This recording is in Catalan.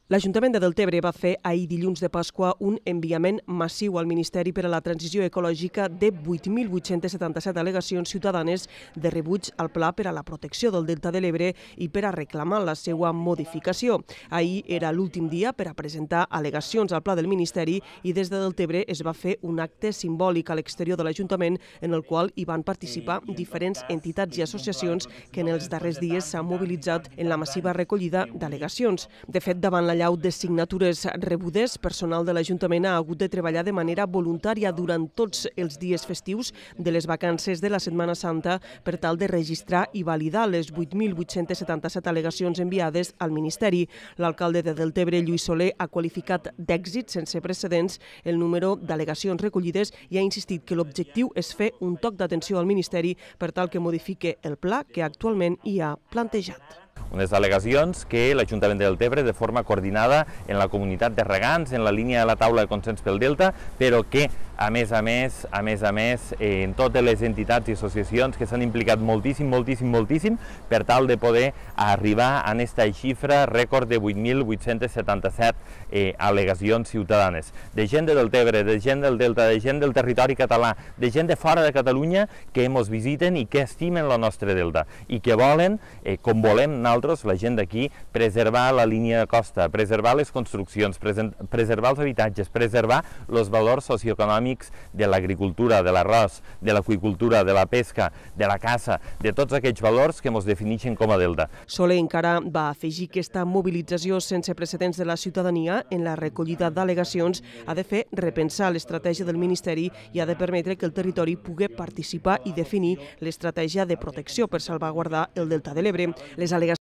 L'Ajuntament de Deltebre va fer ahir dilluns de Pasqua un enviament massiu al Ministeri per a la Transició Ecològica de 8.877 al·legacions ciutadanes de rebuig al Pla per a la protecció del Delta de l'Ebre i per a reclamar la seva modificació. Ahir era l'últim dia per a presentar al·legacions al Pla del Ministeri i des de Deltebre es va fer un acte simbòlic a l'exterior de l'Ajuntament en el qual hi van participar diferents entitats i associacions que en els darrers dies s'han mobilitzat en la massiva recollida d'al·legacions. De fet, davant la llau de signatures rebudes, personal de l'Ajuntament ha hagut de treballar de manera voluntària durant tots els dies festius de les vacances de la Setmana Santa per tal de registrar i validar les 8.877 al·legacions enviades al Ministeri. L'alcalde de Deltebre, Lluís Soler, ha qualificat d'èxit sense precedents el número d'al·legacions recollides i ha insistit que l'objectiu és fer un toc d'atenció al Ministeri per tal que modifique el pla que actualment hi ha plantejat. Unes al·legacions que l'Ajuntament de Deltebre, de forma coordinada en la comunitat de regants, en la línia de la taula de consens pel Delta, però que, a més a més, en totes les entitats i associacions que s'han implicat moltíssim per tal de poder arribar a aquesta xifra rècord de 8.877 al·legacions ciutadanes. De gent de Deltebre, de gent del Delta, de gent del territori català, de gent de fora de Catalunya que ens visiten i que estimen la nostra Delta i que volen, com volem nosaltres, la gent d'aquí, preservar la línia de costa, preservar les construccions, preservar els habitatges, preservar els valors socioeconòmics de l'agricultura, de l'arròs, de l'aqüicultura, de la pesca, de la caça, de tots aquells valors que ens defineixen com a Delta. Soler encara va afegir que aquesta mobilització sense precedents de la ciutadania en la recollida d'al·legacions ha de fer repensar l'estratègia del Ministeri i ha de permetre que el territori pugui participar i definir l'estratègia de protecció per salvaguardar el Delta de l'Ebre. Les al·legacions